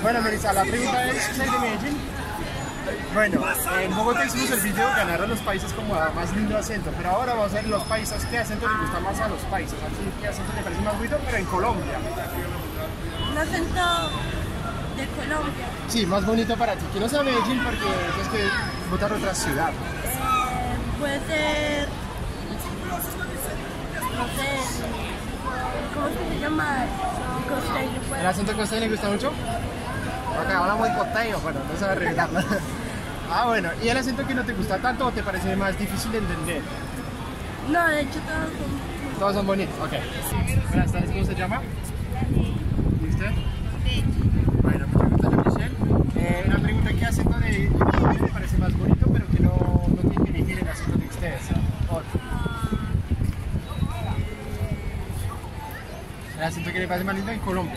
Bueno, Melissa, la pregunta es, ¿soy de Medellín? Bueno, en Bogotá hicimos el video, ganaron los países como a más lindo acento, pero ahora vamos a ver los paisas, ¿qué acento les gusta más a los paisas? ¿Qué acento les parece más bonito? Pero en Colombia. Un acento de Colombia. Sí, más bonito para ti, que no sea Medellín porque tienes que votar otra ciudad. Puede ser, no sé, ¿cómo se llama? Costeño. Pues. ¿El acento costeño le gusta mucho? Ok, hablamos de costeño, bueno, no sabe revelarlo. Ah, bueno, ¿y el acento que no te gusta tanto o te parece más difícil de entender? No, de hecho Todos son bonitos, ok. Buenas tardes, ¿cómo se llama? ¿Y usted? Sí. Bueno, muchas gracias, Michelle. Una pregunta, ¿qué acento de Colombia le parece más bonito, pero que no tiene que elegir el acento de ustedes? Otro. El acento que le parece más lindo en Colombia.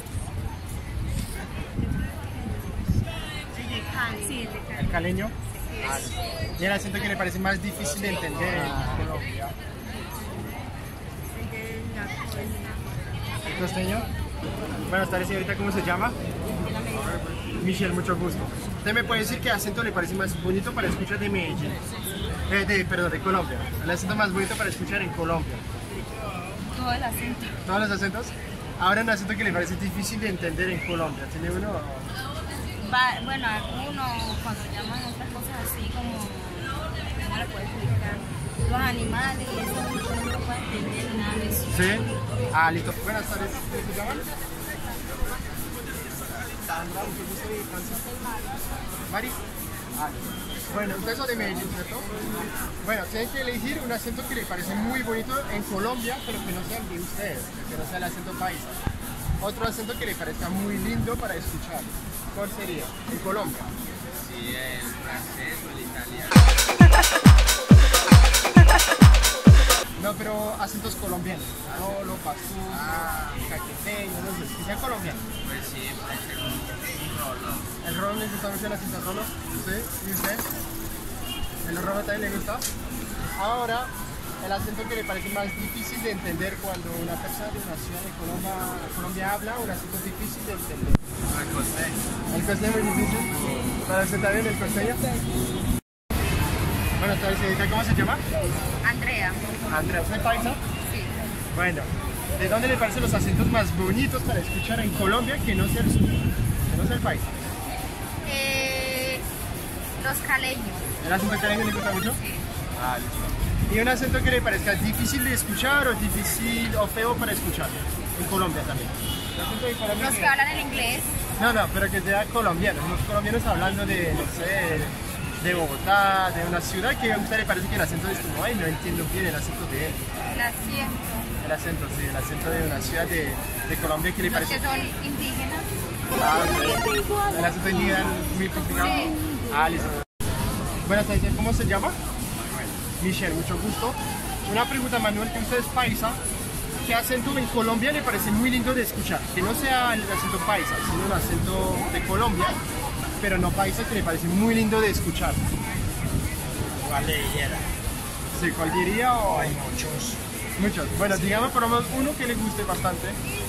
Sí, ¿El caleño? ¿Y el acento que le parece más difícil de entender en Colombia? ¿El costeño? Buenas tardes, señorita, ¿cómo se llama? Michelle, mucho gusto. ¿Usted me puede decir qué acento le parece más bonito para escuchar de Medellín? Perdón, de Colombia. El acento más bonito para escuchar en Colombia. todo el acento. ¿Todos los acentos? Ahora un acento que le parece difícil de entender en Colombia. ¿Tiene uno? Bueno, algunos cuando llaman otras cosas así como, ¿cómo le puedo explicar? Los animales y eso uno no puede entender nada de eso. ¿Sí? Ah, listo. Buenas tardes. ¿Cómo se llaman? Sandra, mucho gusto, Francisco. Mari. Ah, bueno, ustedes son de Medellín, ¿cierto? Bueno, tienen que elegir un acento que les parece muy bonito en Colombia, pero que no sea el de ustedes, que no sea el acento paisa. Otro acento que les parezca muy lindo para escuchar. ¿Cuál sería? En Colombia. Sí, el francés o el italiano. No, pero acentos colombianos. Rolo, pastuso, caqueteño, no sé, que sea colombiano. Pues sí, puede ser un rolo. ¿El rolo le gusta mucho el acento rolo? ¿Sí? ¿Y usted? ¿El rolo también le gusta? Ahora, el acento que le parece más difícil de entender cuando una persona de una ciudad de Colombia habla, un acento difícil de entender. El costeño. ¿El costeño es muy difícil? ¿Para usted también el costeño? Bueno, señorita, ¿cómo se llama? Andrea. Andrea, ¿usted es paisa? Sí. Bueno, ¿de dónde le parecen los acentos más bonitos para escuchar en Colombia que no sea el suyo? Que no sea el paisa. Los caleños. ¿El acento caleño le gusta mucho? Sí. Ah, listo. ¿Y un acento que le parezca difícil de escuchar o difícil o feo para escuchar? En Colombia también. ¿El acento de Colombia Los que hablan en inglés. No, pero que sea colombiano. Los colombianos hablando de, no sé, de Bogotá, de una ciudad que a usted le parece que el acento es como, ay, no entiendo bien el acento de él. El acento, sí, el acento de una ciudad de Colombia que le Los parece... que son indígenas. Ah, ok. El acento indígena es muy complicado. Sí. Ah, listo. Buenas tardes, ¿cómo se llama? Michelle, mucho gusto. Una pregunta, Manuel, que usted es paisa. ¿Qué acento en Colombia le parece muy lindo de escuchar? Que no sea el acento paisa, sino un acento de Colombia, pero no paisa, que le parece muy lindo de escuchar. ¿Cuál le diera? ¿Sí, cuál diría o...? Hay muchos. Muchos. Bueno, digamos por lo menos uno que le guste bastante.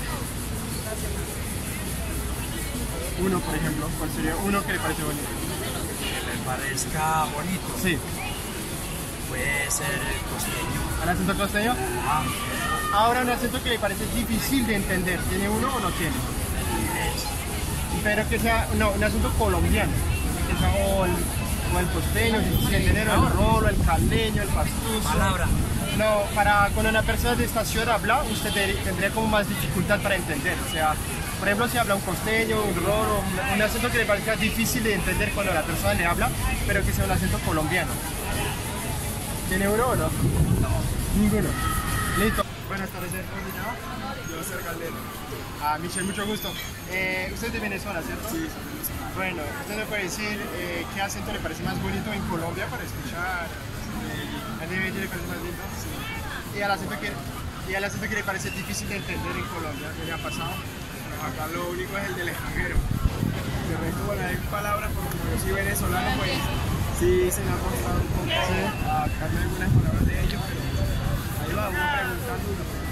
Uno, por ejemplo. ¿Cuál sería uno que le parece bonito? Que me parezca bonito. Sí. Puede ser el costeño. ¿El acento costeño? Ah, Ahora un acento que le parece difícil de entender. ¿Tiene uno o no tiene? Pero que sea, no, un acento colombiano. Que sea o el costeño, difícil de entender, o el rolo, el caleño, el pastuso. palabra. No, para cuando una persona de esta ciudad habla, usted tendría como más dificultad para entender. O sea, por ejemplo, si habla un costeño, un rolo, un acento que le parezca difícil de entender cuando la persona le habla, pero que sea un acento colombiano. ¿Tiene uno o no? No. Ninguno. Listo. Buenas tardes, ¿cómo se llama? Yo soy Caldero. Ah, Michelle, mucho gusto. Usted es de Venezuela, ¿cierto? Sí. Bueno, usted me puede decir qué acento le parece más bonito en Colombia para escuchar. ¿El de Medellín le parece más lindo? Sí. ¿Y el acento que le parece difícil de entender en Colombia? ¿Qué le ha pasado? Acá lo único es el del extranjero. De resto, bueno, hay palabras, como yo soy venezolano, pues sí se me ha costado un poco. Sí. Acá hay algunas palabras de ellos, pero ahí va uno preguntando.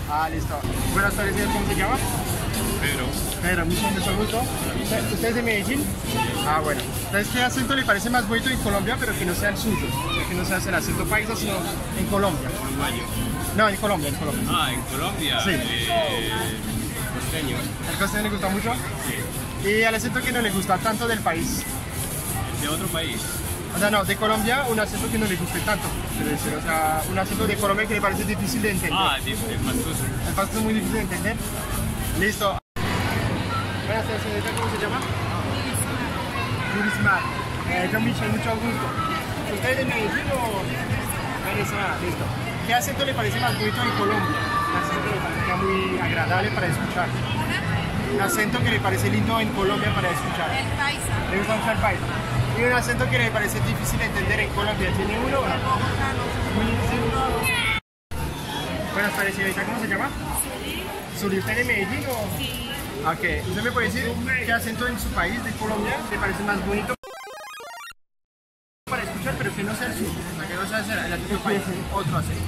Ah, listo. Buenas tardes, señor. ¿Cómo se llama? Pedro. Pedro, mucho gusto. ¿Usted es de Medellín? Ah, bueno. Entonces, ¿qué acento le parece más bonito en Colombia, pero que no sea el suyo? Que no sea el acento paisa, sino en Colombia. Uruguayo. No, en Colombia, en Colombia. Ah, en Colombia. Sí. Costeño. ¿El costeño le gusta mucho? Sí. ¿Y el acento que no le gusta tanto del país? De otro país. O sea, no, de Colombia, un acento que no le guste tanto. Quiero decir, o sea, un acento de Colombia que le parece difícil de entender. Ah, el pastuso. El pasto es muy difícil de entender. Listo. Buenas tardes, señorita, ¿cómo se llama? Yurismar. Yo, Michelle, mucho gusto. ¿Usted es de Medellín o Venezuela? Listo. ¿Qué acento le parece más bonito en Colombia? Un acento que le parece muy agradable para escuchar. Un acento que le parece lindo en Colombia para escuchar. El paisa. ¿Le gusta mucho el paisa? Y un acento que le parece difícil de entender en Colombia. ¿Tiene uno o no? Muy difícil. Buenas tardes, señorita. ¿Cómo se llama? Suri. ¿Usted es de Medellín o...? Sí. Ok. ¿Usted me puede decir qué acento en su país, de Colombia, le parece más bonito para escuchar, pero que no sea el suyo? O sea, que no sea el acento del país, otro acento.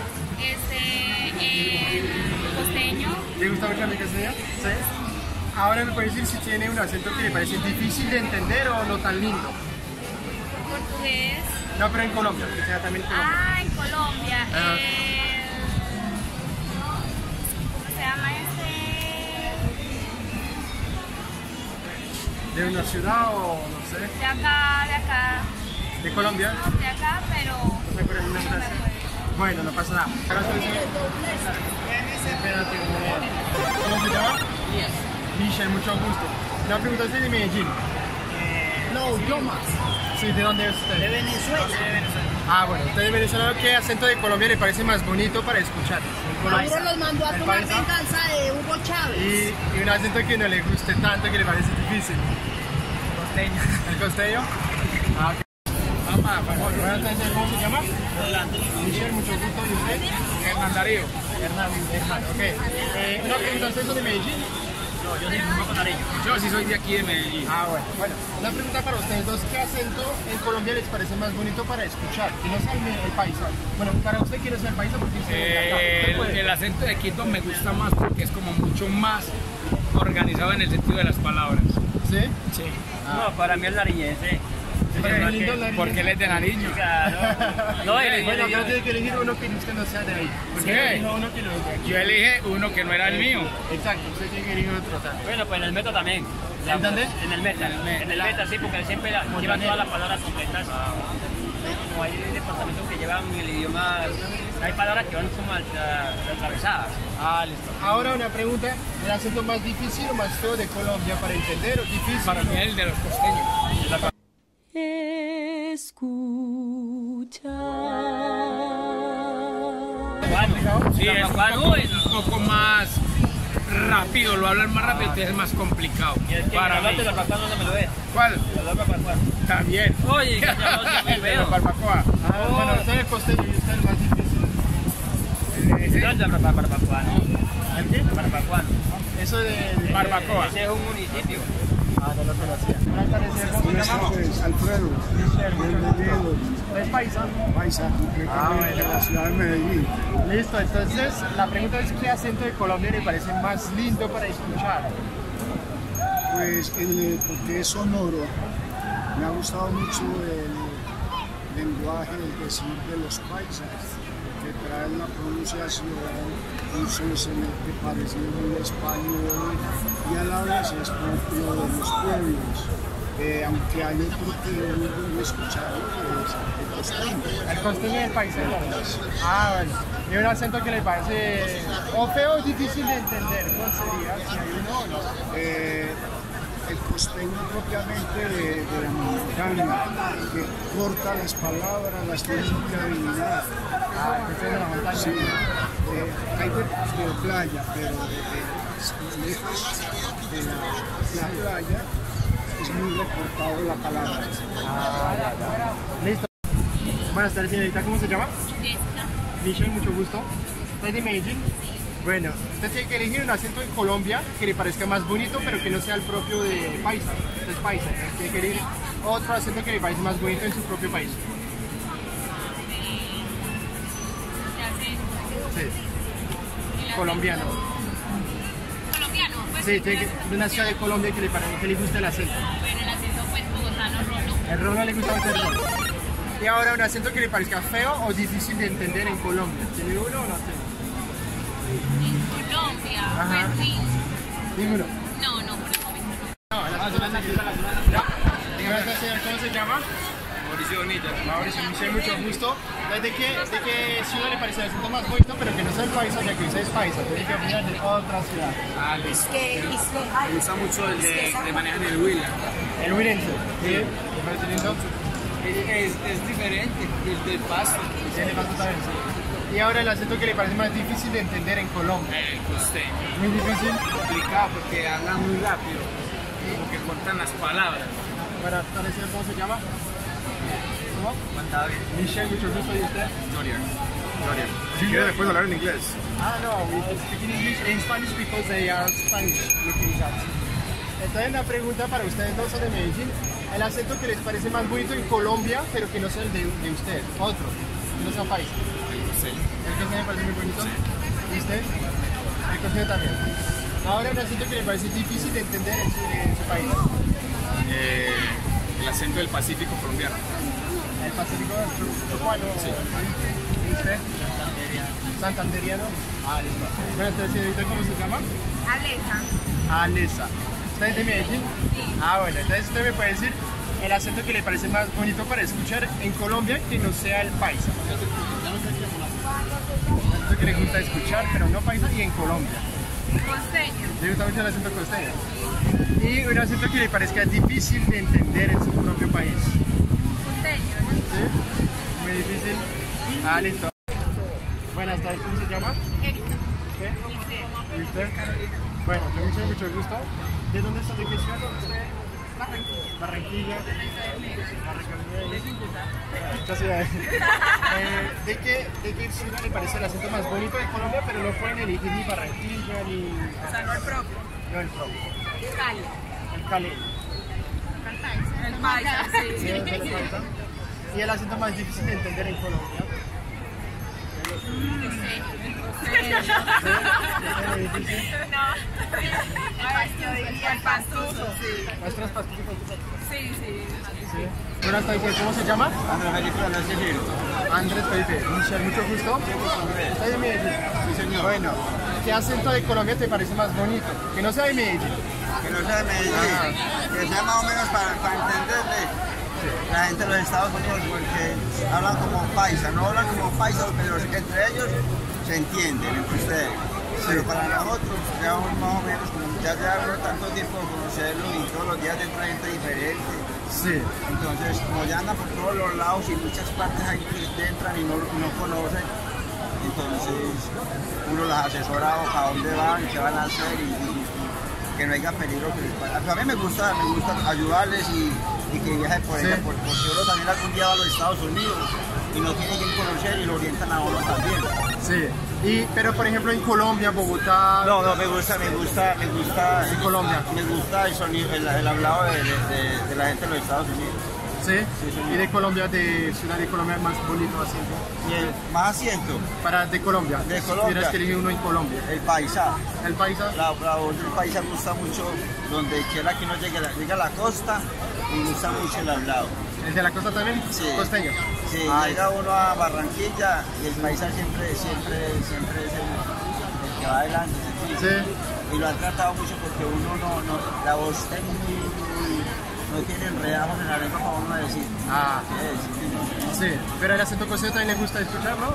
Costeño. ¿Le gusta mucho mi costeño? Sí. Ahora me puede decir si tiene un acento que le parece difícil de entender o no tan lindo. Portugués. No, pero en Colombia, que sea también en Colombia. Ah, en Colombia. Ajá. ¿Cómo se llama ese? ¿De una ciudad o no sé? De acá. ¿De Colombia? De acá, pero No me acuerdo el nombre. Bueno, no pasa nada. Espérate, ¿cómo se llama? Michelle, mucho gusto. Una pregunta, ¿usted es de Medellín? No, yo más. Sí, ¿de dónde es usted? De Venezuela. Ah, bueno, usted es venezolano. ¿Qué acento de Colombia le parece más bonito para escuchar? Maduro los mandó a El tomar paisa. venganza de Hugo Chávez. Y un acento que no le guste tanto, que le parece difícil. Costeño. ¿El costeño? Ah, ok. Buenas tardes, ¿cómo se llama? Rolando. Michelle, mucho gusto. ¿Y usted? Hernán Darío. Hernán, ok. Una pregunta, ¿usted es de Medellín? No, yo soy un costareño. Yo sí soy de aquí de Medellín. Ah, bueno. Una pregunta para ustedes dos. ¿Qué acento en Colombia les parece más bonito para escuchar? Que no sea el paisa. Bueno, para usted quiere ser el paisa porque es de acá. El acento de Quito me gusta más porque es como mucho más organizado en el sentido de las palabras. ¿Sí? Sí. No, para mí el nariñense. Pero qué lindo el nariñense. Porque él es de Nariño. Claro. No, Bueno, pero tiene que elegir uno que usted no sea de ahí. Porque Sí. eligió uno que no es de aquí. Yo elige uno que no era el mío. Exacto, usted tiene que elegir otro. Bueno, pues en el meta también. ¿En dónde? En el meta. En el meta, sí, porque siempre llevan todas las palabras completas. Como hay departamentos que llevan el idioma, hay palabras que van como atravesadas. Ah, listo. Ahora una pregunta, ¿el acento más difícil o más feo de Colombia para entender o difícil? Para mí el de los costeños. Escucha. Sí, es un poco más rápido, lo hablan más rápido, entonces es más complicado. Para mí. Hablarte de barbacoa, ¿dónde me lo ves? ¿Cuál? Está bien. Oye, que ya no El de los barbacoa. Bueno, usted es costeño y usted es más difícil. ¿Dónde es barbacoa? ¿El qué? Barbacoa. Eso de... Barbacoa. Ese es un municipio. Ah, no lo conocía. Buenas tardes, señor. ¿Cómo se llama? Alfredo, ¿Es paisa? paisa, completamente de la ciudad de Medellín. Listo, entonces la pregunta es ¿qué acento de Colombia le parece más lindo para escuchar? Pues porque es sonoro, me ha gustado mucho el lenguaje, el decir de los paisas, que traen la pronunciación, un sonsonete parecido al español y a la vez es propio de los pueblos. Aunque hay otro que no he escuchado, que es el costeño. El costeño y el paisa. Ah, bueno. ¿Y un acento que le parece o feo o difícil de entender? ¿Cuál sería? Si hay uno o no. El costeño propiamente de la montaña, que corta las palabras, las tiene que adivinar. Ah, el costeño de la montaña. Sí, hay de playa, pero de lejos de la playa es muy recortado la palabra. Listo. Buenas tardes, señorita. ¿Cómo se llama? Michelle, mucho gusto. ¿Estás de Medellín? Bueno, usted tiene que elegir un acento en Colombia que le parezca más bonito, pero que no sea el propio de paisa. Usted es paisa. Entonces tiene que elegir otro acento que le parece más bonito en su propio país. Sí. El colombiano. Colombiano, pues. Sí, tiene que, de una ciudad de Colombia que le gusta el acento. Bueno, el acento pues bogotano, rolo. El rolo le gusta mucho el rolo. Y ahora un acento que le parezca feo o difícil de entender en Colombia. ¿Tiene uno o no tiene? En Colombia, Ajá. pues sí. Ninguno. No, por el momento no. No, el acento natural. Gracias, señor. ¿Cómo se llama? Mauricio Bonilla. Mauricio, mucho gusto. ¿De qué ciudad le parece el acento más bonito, pero que no sea el paisa, ya que usted es paisa? Tiene que opinar de otra ciudad. Me gusta mucho el de manejar el Huila. El huilense. ¿Sí? ¿Me parece lindo? Es diferente, el del Pasto. Tiene más también, sí. Y ahora el acento que le parece más difícil de entender en Colombia. El costeño. Muy difícil. Complicado porque hablan muy rápido. Como que cortan las palabras. Para parecer, ¿cómo se llama? ¿Cómo? Juan David. Michelle, mucho gusto. ¿Y usted? Gloria. Si quiere después hablar en inglés. No, we speak in English and Spanish because they are Spanish looking at. Entonces la pregunta para ustedes dos son de Medellín. El acento que les parece más bonito en Colombia, pero que no sea el de usted, otro, que no sea país. El costeño me parece muy bonito. ¿Y usted? El costeño también. Ahora un acento que le parece difícil de entender en su país. El acento del Pacífico colombiano. El Pacífico Chocuano. Sí. ¿Y usted? Santanderiano. Listo. Bueno, entonces, señorita, ¿cómo se llama? Alesa. ¿Usted es de Medellín? Sí. Bueno, entonces usted me puede decir el acento que le parece más bonito para escuchar en Colombia que no sea el paisa. El acento que le gusta escuchar, pero no paisa, y en Colombia. Costeño. Le gusta mucho el acento costeño. Y un acento que le parezca difícil de entender en su propio país. Costeño. ¿Sí? Muy difícil. Listo. Buenas tardes, ¿cómo se llama? Erika. ¿Qué? ¿Y usted? Bueno, mucho gusto. ¿De dónde está? ¿De qué ciudad? Barranquilla. Barranquilla. Muchas ciudades. ¿De qué ciudad le parece el acento más bonito de Colombia? Pero no pueden elegir ni Barranquilla ni... O sea, no el propio. No, el propio. Cali. El Cali. El paisa, Sí, sí. es el paisa. ¿Y el acento más difícil de entender en Colombia? ¿Es difícil? El pastuso, sí. ¿Maestras pastillas? Sí. Buenas tardes, ¿cómo se llama? Andrés Felipe Alacejero. Andrés Felipe. Mucho gusto. ¿Estás de Medellín? Sí, señor. Bueno, ¿qué acento de Colombia te parece más bonito? Que no sea de Medellín. Que no sea de Medellín, que sea más o menos para entenderle la gente de los Estados Unidos, porque hablan como paisa, no hablan como paisa, pero entre ellos se entienden, entre ustedes. Pero para nosotros, ya más o menos, como ya llevamos tanto tiempo de conocerlo y todos los días entra gente diferente. Sí. Entonces, como ya andan por todos los lados y muchas partes ahí que entran y no conocen, entonces uno las asesora para dónde van, qué van a hacer y que no haya peligro que les pase. A mí me gusta ayudarles y que viajen por ella, porque uno también algún día va a los Estados Unidos y no tiene que conocer y lo orientan a uno también. Sí. Pero por ejemplo en Colombia, Bogotá. No, me gusta. En Colombia. Me gusta el sonido, el hablado de la gente de los Estados Unidos. ¿Sí? Sí, ¿Y de Colombia, de Ciudad de Colombia, más bonito asiento? Y el más asiento. De Colombia. De Si Colombia. tuvieras que elegir uno en Colombia. El paisa. ¿El paisa? La voz del paisa gusta mucho, donde quiera que uno llegue a la costa, me gusta mucho el hablado. ¿El de la costa también? Sí. Costeño. Sí, llega uno a Barranquilla y el paisa siempre es el que va adelante. Sí. Y lo han tratado mucho porque uno la voz está no tiene enredamos en la lengua para uno decir. Sí, pero el acento costeño también le gusta escucharlo,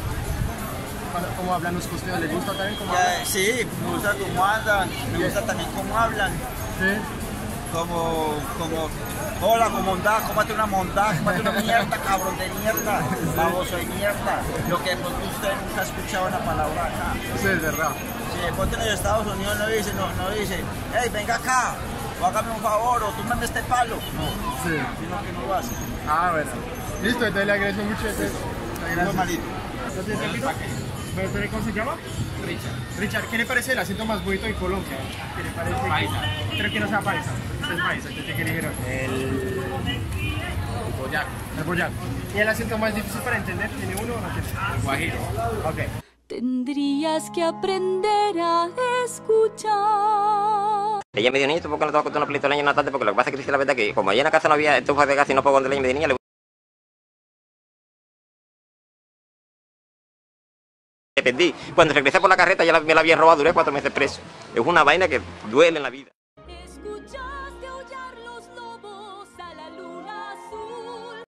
¿cómo hablan los costeños? ¿Les gusta también cómo hablan? Sí, me gusta cómo andan, me gusta también cómo hablan. Sí. Como, hola, como mondá, cómate una mierda, cabrón de mierda, baboso de mierda. Lo que usted nunca ha escuchado una palabra acá. Sí, es verdad. Si ponte en los Estados Unidos no dice, hey, venga acá, o hágame un favor, o tú mandes este palo. No, sí. Sino que no lo hace. Bueno. Listo, entonces le agradezco mucho. Normalito. ¿Cómo se llama? Richard, ¿qué le parece el acento más bonito de Colombia? ¿Qué le parece? Paisa. Creo que no sea paisa. Usted es paisa, ¿qué eligieron? El boyaco. El boyaco. ¿Y el acento más difícil para entender? ¿Tiene uno o no tiene? El guajiro. Ok. Tendrías que aprender a escuchar. Ella me dijo, niño, ¿tú por qué no te vas a contar una película de año en la tarde? Porque lo que pasa es que dice la verdad que como allá en la casa no había estufas de gas y no puedo contar, ella me dijo, niña, le perdí. Cuando regresé por la carreta ya me la habían robado, duré 4 meses preso. Es una vaina que duele en la vida.